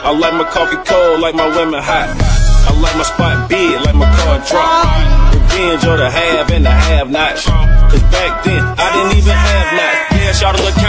I like my coffee cold, like my women hot. I like my spot big, like my car drop. Revenge of the have and the have-nots. Cause back then, I didn't even have nots. Yeah, shout out to